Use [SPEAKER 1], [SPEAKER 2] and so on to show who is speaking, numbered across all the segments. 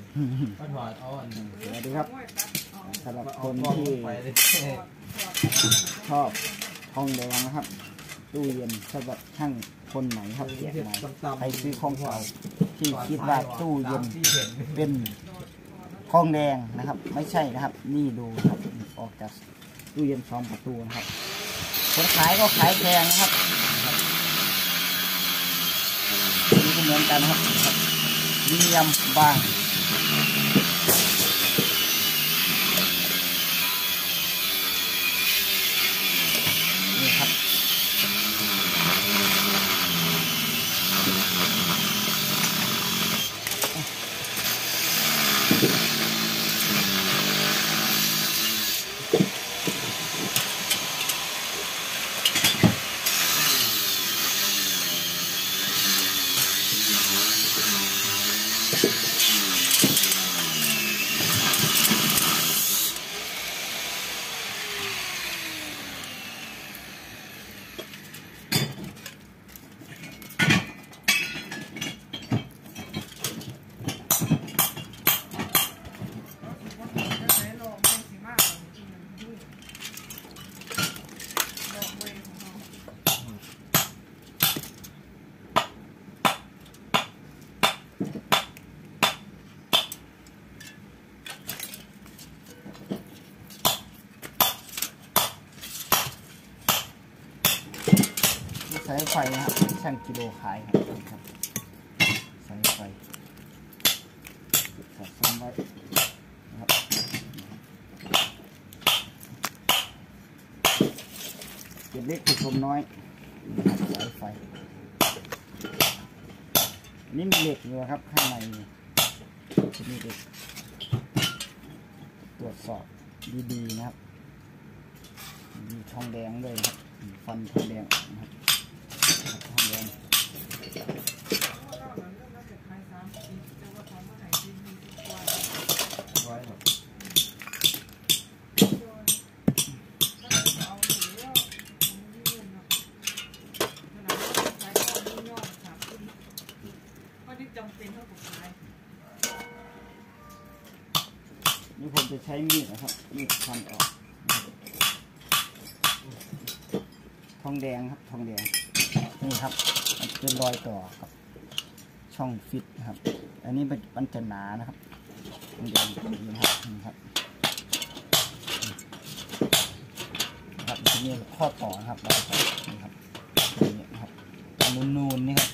[SPEAKER 1] ก็ถอดเอาอันนึง
[SPEAKER 2] สวัสดีครับสำหรับคนที่ชอบทองแดงนะครับตู้เย็นสำหรับช่างคนไหนครับเสียไหนใครซื้อของเก่าที่คิดว่าตู้เย็นเป็นทองแดงนะครับไม่ใช่นะครับนี่ดูครับออกจากตู้เย็น2 ประตูนะครับคนขายก็ขายแพงนะครับนี่ก็เหมือนกันครับมียำบางนี่ครับสายไฟนะครับช่างกิโลขายครับสายไฟสะสมไว้นะครับเก็บเล็กผสมน้อยสายไฟนี่มีเหล็กอยู่ครับข้างในจะมีเหล็กตรวจสอบดีๆนะครับมีทองแดงเลยครับฟันทองแดงนะครับทองแดงไว้ครับนี่ผมจะใช้มีดนะครับมีดฟันออกทองแดงครับทองแดงนี่ครับเป็นรอยต่อครับช่องฟิตนะครับอันนี้มันจะหนานะครับทองแดงนี่นะครับนะครับจะมีข้อต่อนะครับนี่ครับนี่ครับนูนๆนี่ครับ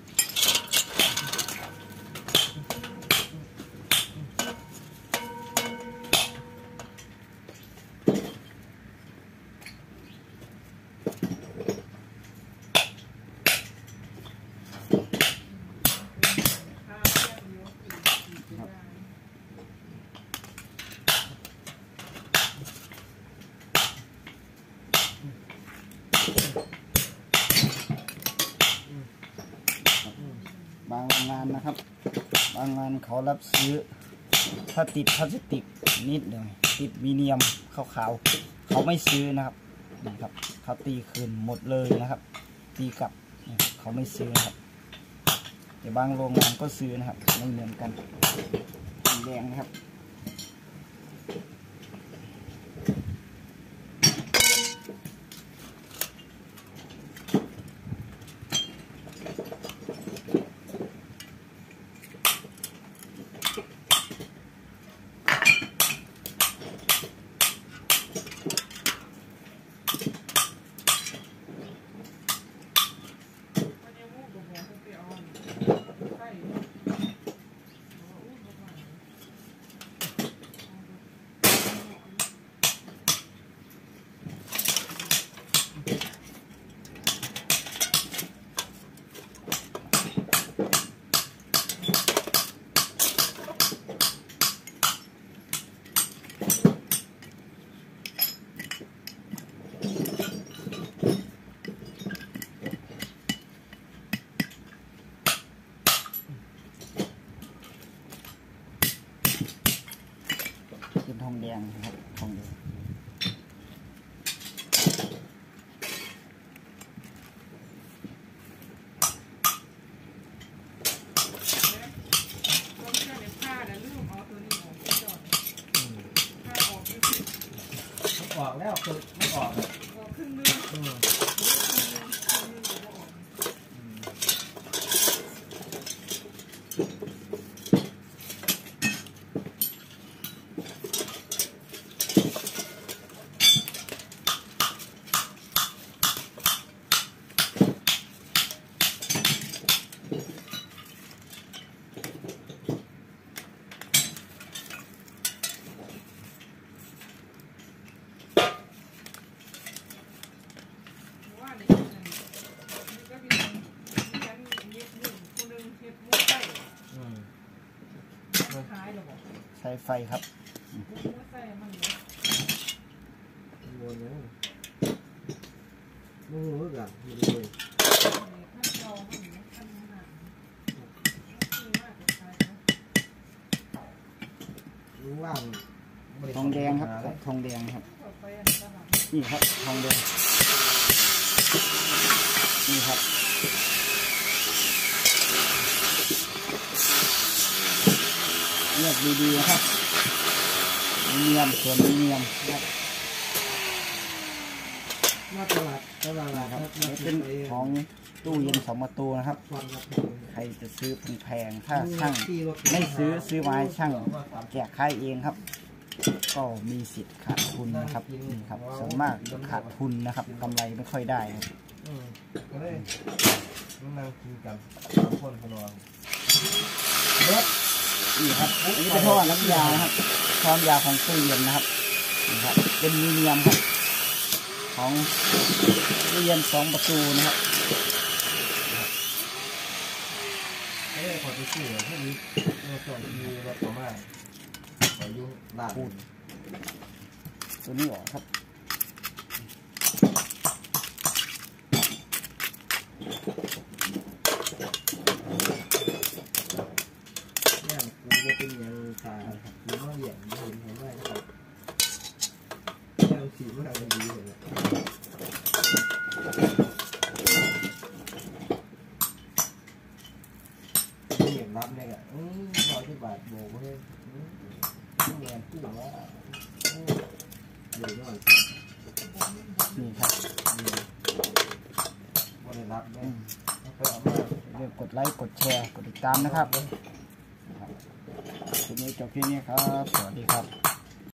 [SPEAKER 2] บางงานนะครับบางงานเขารับซื้อถ้าติดพลาสติกนิดหนึ่งติดมีเนียมขาวๆเขาไม่ซื้อนะครับนี่ครับเขาตีคืนหมดเลยนะครับตีกลับเขาไม่ซื้อนะครับแต่บางโรงงานก็ซื้อนะครับไม่เหมือนกันแดงนะครับเป็นทองแดงครับทองแดง
[SPEAKER 3] เ
[SPEAKER 1] ออกแล้วคือไม่ออกเลย
[SPEAKER 3] ครึ่งนึง
[SPEAKER 2] ใช้ไฟครับ
[SPEAKER 1] วนเลยมือมือกันมือเลยรู้ว่าง
[SPEAKER 2] ทองแดงครับทองแดงครับนี่ครับทองแดงนี่ครับเลือกดีๆนะครับมีเนียมส่วนมีเนียมครับ
[SPEAKER 1] มาตลาด
[SPEAKER 2] ครับเป็นของตู้เย็น2 ประตูนะครับใครจะซื้อแพงๆถ้าช่างไม่ซื้อมาให้ช่างแจกขายเองครับก็มีสิทธิ์ขาดทุนนะครับนี่ครับส่วนมากขาดทุนนะครับกำไรไม่ค่อยได้ครับ
[SPEAKER 1] ก็เลยนั่งคุยกันคนพนอง
[SPEAKER 2] นี่ครับอันนี้เป็นท่อน้ำยานะครับท่อน้ำยาของตู้เย็นนะครับนี่ครับเป็นมีเนียมครับของตู้เย็น2 ประตูนะครับ
[SPEAKER 1] ไม่ได้ขอไปซื้อแค่นี้เราส่งมีรถประมาณขอยุ่งลาด
[SPEAKER 2] ตัวนี้ออกครับ
[SPEAKER 1] เนี่ยกูจะเป็นยังตาคือว่าอย่างนี้เห็นไหมว่าเราสีมันอะไรดีเลยเห็นรับเนี่ย100 บาทโบกเลยเงินที่ว่าอยู่ด้วย
[SPEAKER 2] นี่ครับ
[SPEAKER 1] บริรับเนี่ยไปเอามา
[SPEAKER 2] เรียกกดไลค์กดแชร์กดติดตามนะครับทีนี้จบที่นี้ครับสวัสดีครับ